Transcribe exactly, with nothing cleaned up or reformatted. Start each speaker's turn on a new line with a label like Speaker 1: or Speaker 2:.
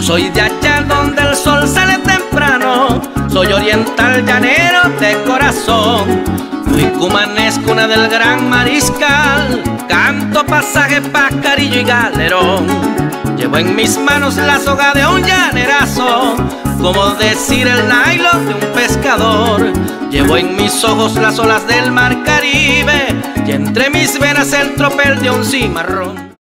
Speaker 1: Soy de allá donde el sol sale temprano, soy oriental llanero de corazón. Fui cumanés, cuna del gran mariscal, canto pasaje, pajarillo y galerón. Llevo en mis manos la soga de un llanerazo, como decir el nylon de un pescador. Llevo en mis ojos las olas del mar Caribe y entre mis venas el tropel de un cimarrón.